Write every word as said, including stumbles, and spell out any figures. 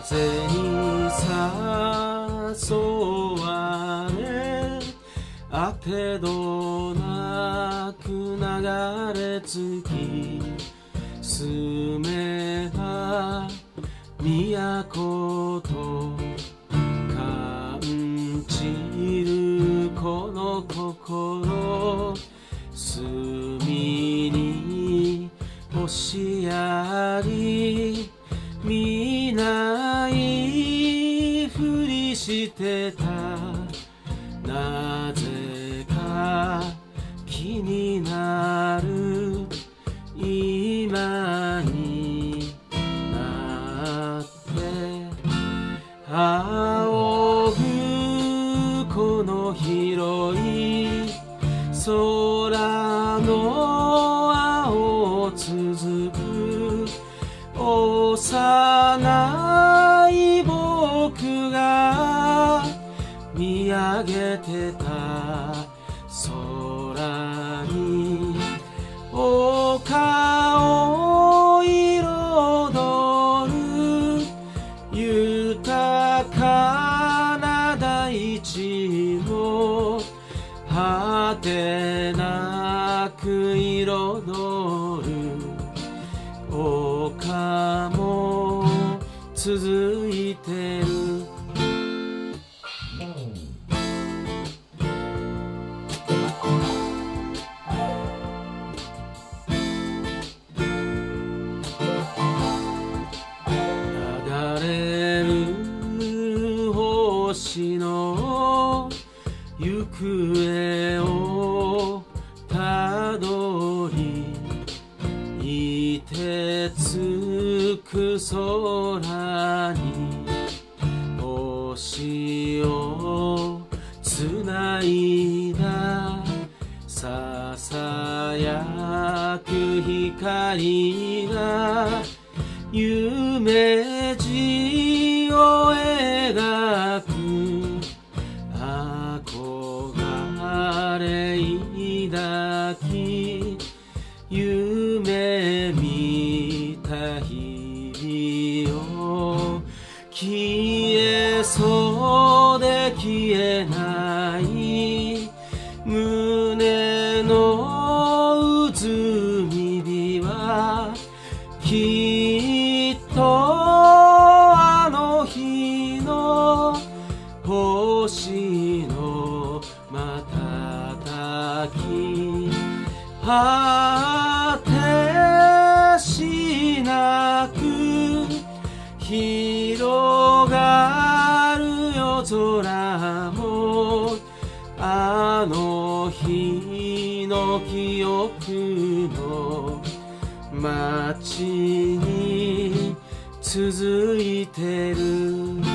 風に誘われあてどなく流れ着き住めば都と感じるこの心隅に星あり見ないふりしてたなぜか気になる今になって仰ぐこの広い空の青続く幼い僕が見上げてた空に丘を彩る豊かな大地も果てなく彩る丘も続いてる流れる星の行方をたどりいてつく空に星をつないだささやく光が夢路を描く憧れ抱き夢見た日々を消えそうで消えない胸のうずみ火はきっとあの日の星の瞬き果てしなく広がる夜空もあの日の記憶の街に続いてる